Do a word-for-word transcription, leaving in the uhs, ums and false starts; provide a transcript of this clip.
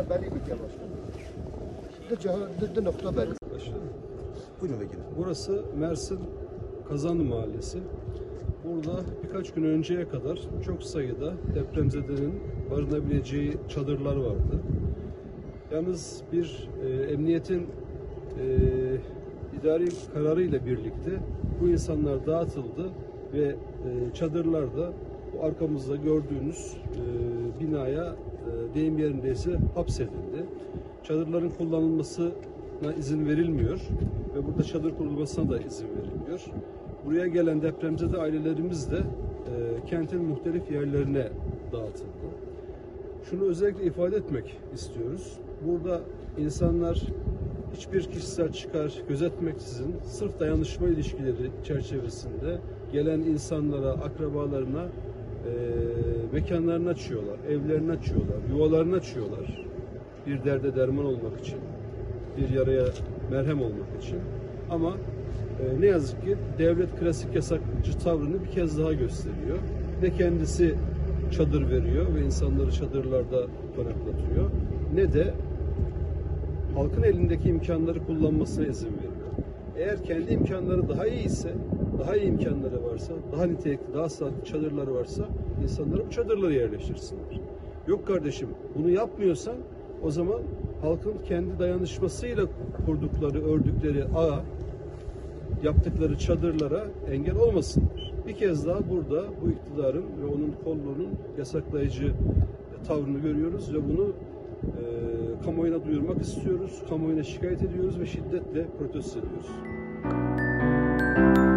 belli bir yer başkanım. De cevap de nokta belli. Başkanım. Buyurun vekilim. Burası Mersin Kazanlı Mahallesi. Burada birkaç gün önceye kadar çok sayıda depremzedenin barınabileceği çadırlar vardı. Yalnız bir e, emniyetin e, idari kararıyla birlikte bu insanlar dağıtıldı ve e, çadırlar da bu arkamızda gördüğünüz e, binaya e, deyim yerindeyse hapsedildi. Çadırların kullanılmasına izin verilmiyor ve burada çadır kurulmasına da izin verilmiyor. Buraya gelen depremzede ailelerimiz de e, kentin muhtelif yerlerine dağıtıldı. Şunu özellikle ifade etmek istiyoruz. Burada insanlar hiçbir kişisel çıkar gözetmeksizin sırf dayanışma ilişkileri çerçevesinde gelen insanlara, akrabalarına e, mekanlarını açıyorlar, evlerini açıyorlar, yuvalarını açıyorlar. Bir derde derman olmak için, bir yaraya merhem olmak için. Ama e, ne yazık ki devlet klasik yasakçı tavrını bir kez daha gösteriyor. Ne kendisi çadır veriyor ve insanları çadırlarda konaklatıyor, ne de halkın elindeki imkanları kullanmasına izin veriyor. Eğer kendi imkanları daha iyi ise, daha iyi imkanları varsa, daha nitelikli, daha sağlıklı çadırları varsa insanları bu çadırlara yerleştirsinler. Yok kardeşim, bunu yapmıyorsan o zaman halkın kendi dayanışmasıyla kurdukları, ördükleri ağ, yaptıkları çadırlara engel olmasınlar. Bir kez daha burada bu iktidarın ve onun kolluğunun yasaklayıcı tavrını görüyoruz ve bunu e, kamuoyuna duyurmak istiyoruz, kamuoyuna şikayet ediyoruz ve şiddetle protesto ediyoruz.